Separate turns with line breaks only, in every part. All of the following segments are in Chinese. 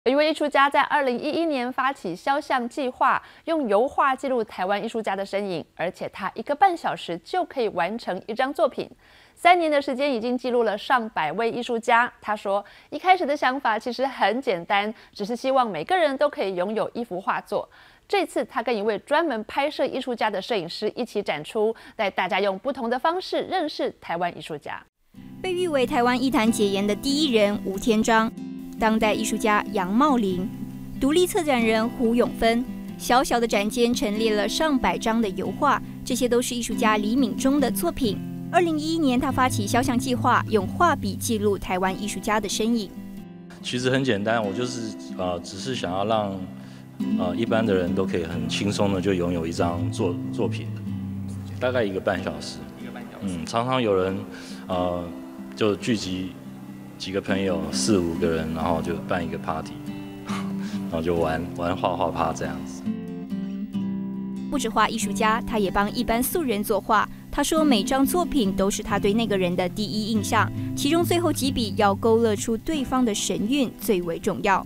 有一位艺术家在2011年发起肖像计划，用油画记录台湾艺术家的身影，而且他1个半小时就可以完成一张作品。3年的时间已经记录了上百位艺术家。他说，一开始的想法其实很简单，只是希望每个人都可以拥有一幅画作。这次他跟一位专门拍摄艺术家的摄影师一起展出，带大家用不同的方式认识台湾艺术家。
被誉为台湾艺坛解严的第一人吴天章。当代艺术家杨茂林、独立策展人胡永芬，小小的展间陈列了上百张的油画，这些都是艺术家李敏忠的作品。2011年，他发起肖像计划，用画笔记录台湾艺术家的身影。
其实很简单，我就是只是想要让一般的人都可以很轻松的就拥有一张作品，大概1个半小时。常常有人就聚集几个朋友4、5个人，然后就办一个 party， 然后就玩画画趴这样子。
不止画艺术家，他也帮一般素人作画。他说，每张作品都是他对那个人的第一印象，其中最后几笔要勾勒出对方的神韵最为重要。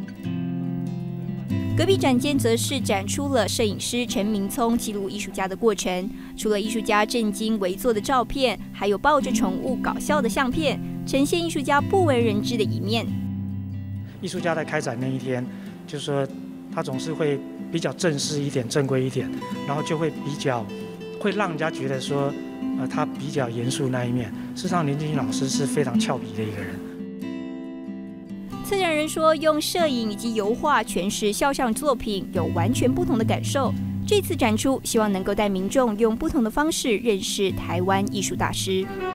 隔壁展间则是展出了摄影师陈明聪记录艺术家的过程，除了艺术家正襟危坐的照片，还有抱着宠物搞笑的相片，呈现艺术家不为人知的一面。
艺术家在开展那一天，就是说他总是会比较正式一点、正规一点，然后就会比较会让人家觉得说，他比较严肃那一面。事实上，林俊卿老师是非常俏皮的一个人。
策展人说，用摄影以及油画诠释肖像作品，有完全不同的感受。这次展出，希望能够带民众用不同的方式认识台湾艺术大师。